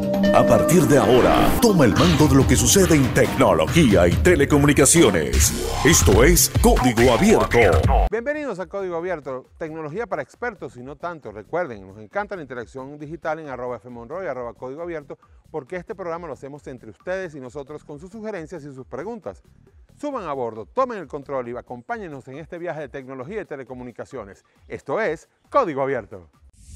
A partir de ahora, toma el mando de lo que sucede en tecnología y telecomunicaciones. Esto es Código Abierto. Bienvenidos a Código Abierto, tecnología para expertos y no tanto. Recuerden, nos encanta la interacción digital en @fmonroy, @código abierto, porque este programa lo hacemos entre ustedes y nosotros con sus sugerencias y sus preguntas. Suban a bordo, tomen el control y acompáñenos en este viaje de tecnología y telecomunicaciones. Esto es Código Abierto.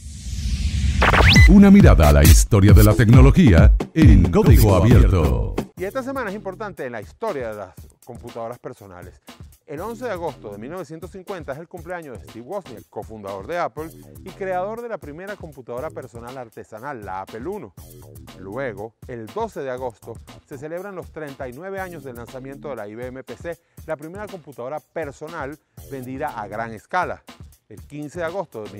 Una mirada a la historia de la tecnología en Código Abierto. Y esta semana es importante en la historia de las computadoras personales. El 11 de agosto de 1950 es el cumpleaños de Steve Wozniak, cofundador de Apple y creador de la primera computadora personal artesanal, la Apple I. Luego, el 12 de agosto, se celebran los 39 años del lanzamiento de la IBM PC, la primera computadora personal vendida a gran escala. El 15 de agosto de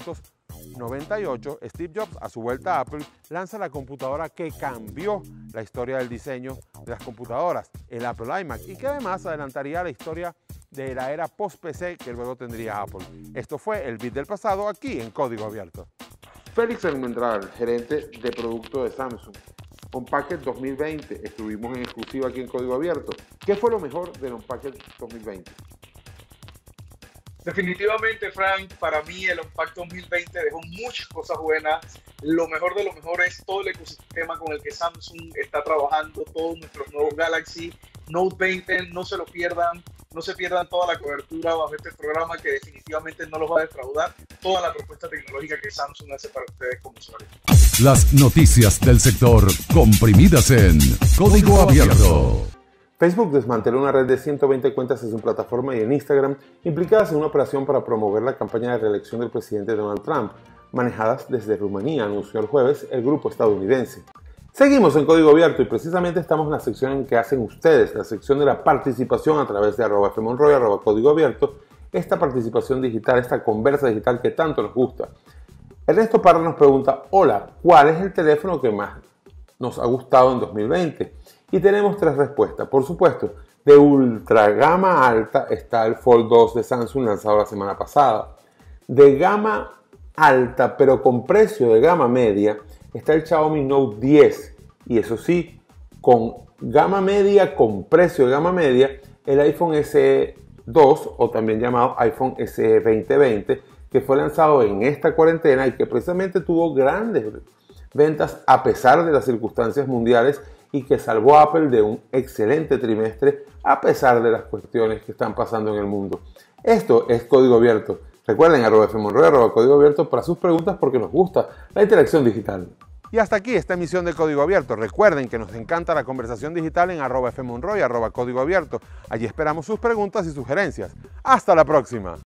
1998, Steve Jobs, a su vuelta a Apple, lanza la computadora que cambió la historia del diseño de las computadoras, el Apple iMac, y que además adelantaría la historia de la era post-PC que luego tendría Apple. Esto fue el Bit del pasado aquí en Código Abierto. Félix Almendral, gerente de producto de Samsung. Unpacked 2020, estuvimos en exclusiva aquí en Código Abierto. ¿Qué fue lo mejor del Unpacked 2020? Definitivamente, Frank, para mí el Unpacked 2020 dejó muchas cosas buenas. Lo mejor de lo mejor es todo el ecosistema con el que Samsung está trabajando, todos nuestros nuevos Galaxy, Note 20, no se lo pierdan, no se pierdan toda la cobertura bajo este programa que definitivamente no los va a defraudar, toda la propuesta tecnológica que Samsung hace para ustedes como usuarios. Las noticias del sector comprimidas en Código Abierto. Facebook desmanteló una red de 120 cuentas en su plataforma y en Instagram implicadas en una operación para promover la campaña de reelección del presidente Donald Trump, manejadas desde Rumanía, anunció el jueves el grupo estadounidense. Seguimos en Código Abierto y precisamente estamos en la sección en que hacen ustedes, la sección de la participación a través de @fmonroy, @código abierto, esta participación digital, esta conversa digital que tanto nos gusta. Ernesto Parra nos pregunta, hola, ¿cuál es el teléfono que más nos ha gustado en 2020? Y tenemos tres respuestas. Por supuesto, de ultra gama alta está el Fold 2 de Samsung lanzado la semana pasada. De gama alta, pero con precio de gama media, está el Xiaomi Note 10. Y eso sí, con gama media, con precio de gama media, el iPhone SE 2, o también llamado iPhone SE 2020, que fue lanzado en esta cuarentena y que precisamente tuvo grandes ventas a pesar de las circunstancias mundiales y que salvó a Apple de un excelente trimestre a pesar de las cuestiones que están pasando en el mundo. Esto es Código Abierto. Recuerden @fmonroy, @código abierto para sus preguntas porque nos gusta la interacción digital. Y hasta aquí esta emisión de Código Abierto. Recuerden que nos encanta la conversación digital en @fmonroy, @código abierto. Allí esperamos sus preguntas y sugerencias. ¡Hasta la próxima!